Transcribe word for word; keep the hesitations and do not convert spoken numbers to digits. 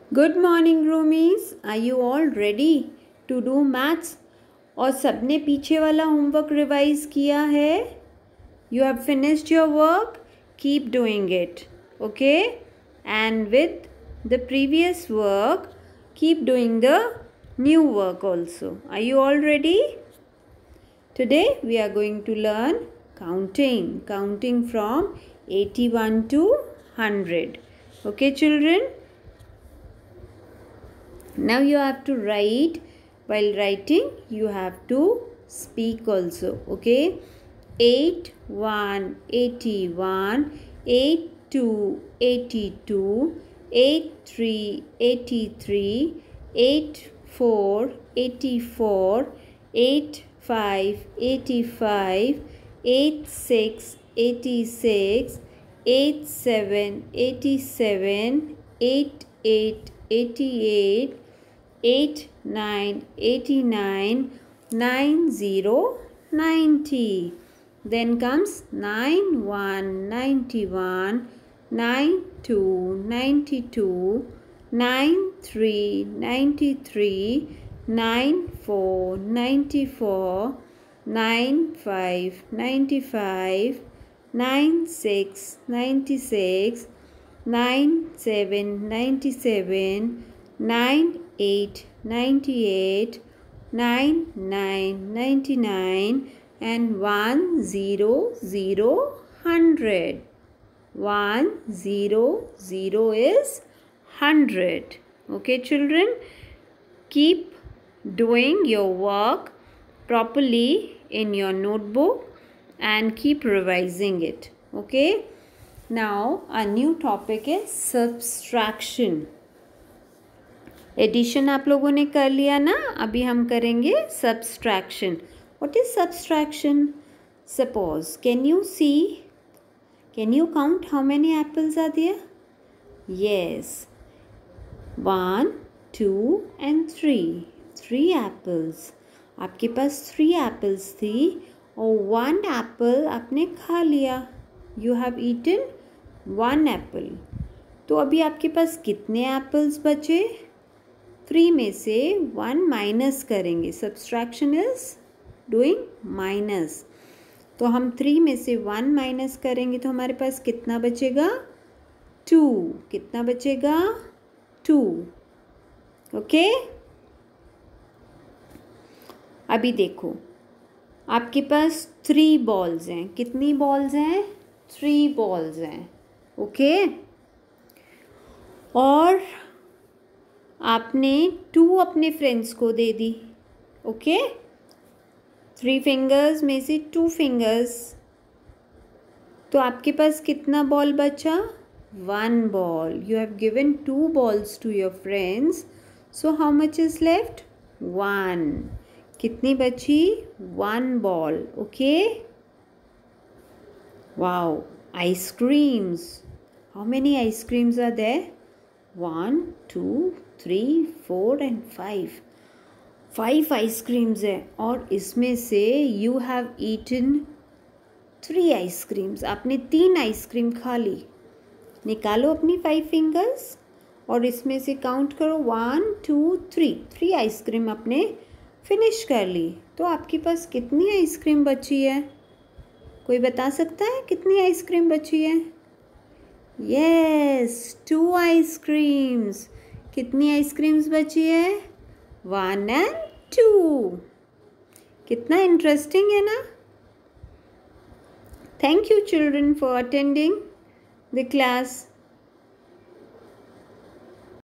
Good morning roomies, are you all ready to do maths? और सबने पीछे वाला होमवर्क रिवाइज किया है? You have finished your work, keep doing it, okay? And with the previous work keep doing the new work also. Are you all ready? Today we are going to learn counting, counting from eighty-one to one hundred. Okay children? Now you have to write. While writing you have to speak also. Okay? eight one eighty-one, eight two eighty-two, eight three eighty-three, eight four eighty-four, eight five eighty-five, eight six eighty-six, eight seven eighty-seven, eight eight eighty-eight, eight nine eighty-nine, nine zero ninety. Then comes nine one ninety-one, nine two ninety-two, nine three ninety-three, nine four ninety-four, nine five ninety-five, nine six ninety-six, nine seven ninety-seven, nine eight ninety-eight, nine nine ninety-nine, and one zero zero hundred. One zero zero is hundred. Okay children, keep doing your work properly in your notebook and keep revising it. Okay? Now our new topic is subtraction. Addition आप लोगों ने कर लिया ना, अभी हम करेंगे subtraction. What is subtraction? Suppose, can you see, can you count how many apples are there? Yes, one, two and three. Three apples. आपके पास three apples थी और one apple आपने खा लिया. You have eaten one apple. तो अभी आपके पास कितने apples बचे? three में से one माइनस करेंगे. Subtraction is doing minus. तो हम three में से one माइनस करेंगे तो हमारे पास कितना बचेगा? two. कितना बचेगा? two. ओके? अभी देखो, आपके पास थ्री बॉल्स हैं. कितनी बॉल्स हैं? थ्री बॉल्स हैं. ओके? और आपने टू अपने फ्रेंड्स को दे दी. ओके? थ्री फिंगर्स में से टू फिंगर्स. तो आपके पास कितना बॉल बचा? One ball. You have given two balls to your friends. So how much is left? One. कितनी बची? One ball. Okay? Wow, ice creams. How many ice creams are there? One, two, three, four and five. Five ice creams है और इसमें से you have eaten three ice creams. आपने तीन ice cream खा ली. निकालो अपनी फाइव फिंगर्स और इसमें से काउंट करो. One, two, three. Three ice cream आपने फिनिश कर ली. तो आपके पास कितनी आइसक्रीम बची है? कोई बता सकता है कितनी आइसक्रीम बची है? Yes, two ice creams. कितनी आइसक्रीम्स बची है? One and two. कितना इंटरेस्टिंग है ना? Thank you children for attending the class.